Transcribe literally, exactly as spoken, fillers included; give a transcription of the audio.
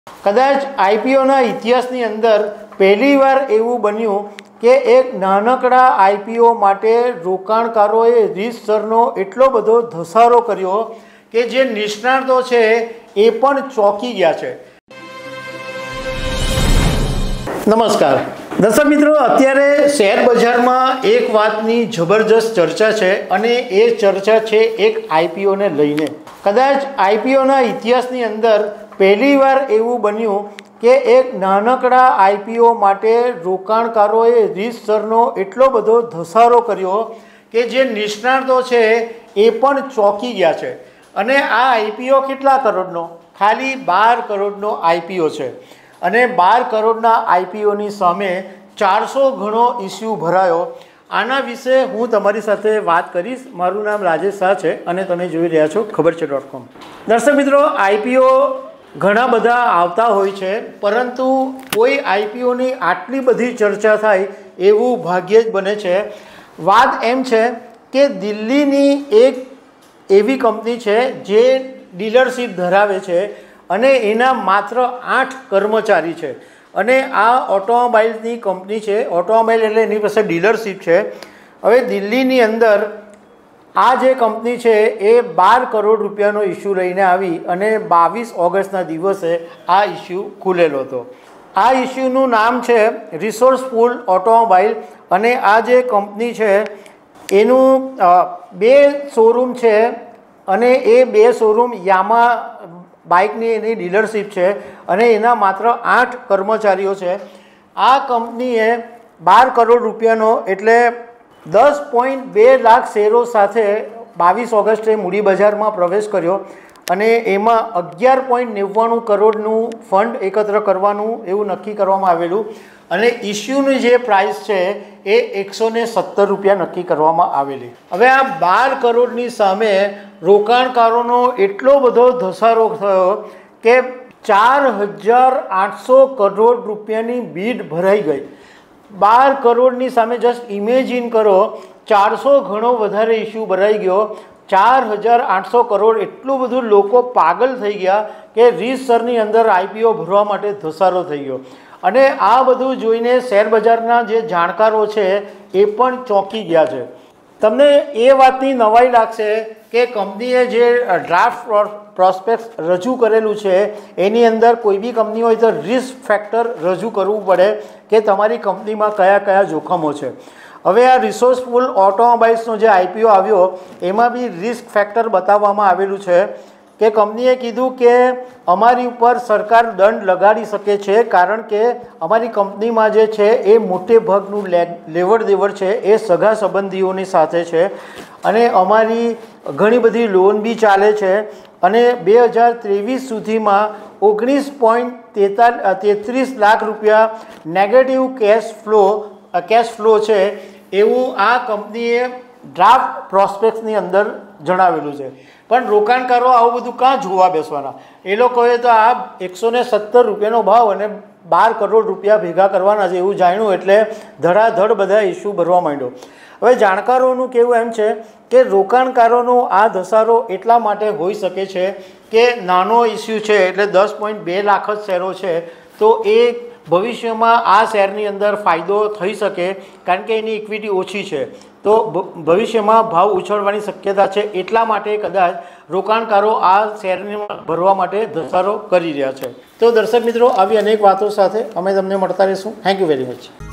કદાચ આઈપીઓના ઇતિહાસની અંદર પહેલીવાર એવું બન્યું કે એક નાનકડા આઈપીઓ માટે રોકાણકારોએ રીતસરનો એટલો બધો ધસારો કર્યો કે જે નિષ્ણાતો છે એ પણ ચોંકી ગયા છે। નમસ્કાર દર્શક મિત્રો, અત્યારે શેર બજારમાં એક વાતની જબરજસ્ત ચર્ચા છે અને એ ચર્ચા છે એક આઈપીઓને લઈને। કદાચ આઈપીઓના ઇતિહાસની અંદર પહેલીવાર એવું બન્યું કે એક નાનકડા આઈપીઓ માટે રોકાણકારોએ રીતસરનો એટલો બધો ધસારો કર્યો કે જે નિષ્ણાતો છે એ પણ ચોંકી ગયા છે। અને આ આઈપીઓ કેટલા કરોડનો? ખાલી બાર કરોડનો આઈપીઓ છે અને બાર કરોડના આઈપીઓની સામે ચારસો ગણો ઇસ્યુ ભરાયો। આના વિશે હું તમારી સાથે વાત કરીશ। મારું નામ રાજેશ શાહ છે અને તમે જોઈ રહ્યા છો ખબર છે ડોટ કોમ। દર્શક મિત્રો, આઈપીઓ ઘણા બધા આવતા હોય છે, પરંતુ કોઈ આઈપીઓની આટલી બધી ચર્ચા થાય એવું ભાગ્યે જ બને છે। વાત એમ છે કે દિલ્હીની એક એવી કંપની છે જે ડીલરશીપ ધરાવે છે અને એના માત્ર આઠ કર્મચારી છે અને આ ઓટોમોબાઈલની કંપની છે। ઓટોમોબાઈલ એટલે એની પાસે ડીલરશીપ છે। હવે દિલ્હીની અંદર આ જે કંપની છે એ બાર કરોડ રૂપિયાનો ઇસ્યુ લઈને આવી અને બાવીસ ઓગસ્ટના દિવસે આ ઇસ્યુ ખુલેલો હતો। આ ઇસ્યુનું નામ છે રિસોર્સફુલ ઓટોમોબાઈલ અને આ જે કંપની છે એનું બે શોરૂમ છે અને એ બે શોરૂમ યામા બાઇકની એની ડીલરશીપ છે અને એના માત્ર આઠ કર્મચારીઓ છે। આ કંપનીએ બાર કરોડ રૂપિયાનો એટલે દસ પોઈન્ટ બે લાખ શેરો સાથે બાવીસ ઓગસ્ટે મૂડી બજારમાં પ્રવેશ કર્યો અને એમાં અગિયાર પોઈન્ટ નેવ્વાણું કરોડનું ફંડ એકત્ર કરવાનું એવું નક્કી કરવામાં આવેલું અને ઇસ્યુની જે પ્રાઇસ છે એ એકસો ને સત્તર રૂપિયા નક્કી કરવામાં આવેલી। હવે આ બાર કરોડની સામે રોકાણકારોનો એટલો બધો ધસારો થયો કે ચાર હજાર આઠસો કરોડ રૂપિયાની બીડ ભરાઈ ગઈ। બાર કરોડની સામે જસ્ટ ઇમેજિન કરો, ચારસો ગણો વધારે ઇસ્યુ ભરાઈ ગયો। ચાર હજાર આઠસો કરોડ એટલું બધું લોકો પાગલ થઈ ગયા કે રીતસરની અંદર આઈપીઓ ભરવા માટે ધસારો થઈ ગયો અને આ બધું જોઈને શેર બજારના જે જાણકારો છે એ પણ ચોંકી ગયા છે। તમને એ વાતની નવાઈ લાગશે કે કંપનીએ જે ડ્રાફ્ટ પ્રોસ્પેક્ટ રજૂ કરેલું છે એની અંદર કોઈ બી કંપની હોય તો રિસ્ક ફેક્ટર રજૂ કરવું પડે કે તમારી કંપનીમાં કયા કયા જોખમો છે। હવે આ રિસોર્સફુલ ઓટોમોબાઈલ્સનો જે આઈપીઓ આવ્યો એમાં બી રિસ્ક ફેક્ટર બતાવવામાં આવેલું છે કે કંપનીએ કીધું કે અમારી ઉપર સરકાર દંડ લગાડી શકે છે કારણ કે અમારી કંપનીમાં જે છે એ મોટે ભાગનું લેવડ દેવડ છે એ સગા સંબંધીઓની સાથે છે અને અમારી ઘણી બધી લોન બી ચાલે છે અને બે હજાર ત્રેવીસ સુધીમાં ઓગણીસ પોઈન્ટ તેતાલીસ તેત્રીસ લાખ રૂપિયા negative cash flow cash flow છે એવું આ કંપનીએ ડ્રાફ્ટ પ્રોસ્પેક્ટની અંદર જણાવેલું છે। પણ રોકાણકારો આવું બધું કાં જોવા બેસવાના? એ લોકોએ તો આ એકસો ને સત્તર રૂપિયાનો ભાવ અને બાર કરોડ રૂપિયા ભેગા કરવાના છે એવું જાણ્યું એટલે ધડાધડ બધા ઇસ્યુ ભરવા માંડ્યો। હવે જાણકારોનું કહેવું એમ છે કે રોકાણકારોનો આ ધસારો એટલા માટે હોઈ શકે છે કે નાનો ઇસ્યુ છે એટલે દસ પોઈન્ટ બે લાખ જ શેરો છે તો એ ભવિષ્યમાં આ શેરની અંદર ફાયદો થઈ શકે કારણ કે એની ઇક્વિટી ઓછી છે તો ભવિષ્યમાં ભાવ ઉછળવાની શક્યતા છે એટલા માટે કદાચ રોકાણકારો આ શેરને ભરવા માટે ધસારો કરી રહ્યા છે। તો દર્શક મિત્રો, આવી અનેક વાતો સાથે અમે તમને મળતા રહીશું। Thank you very much.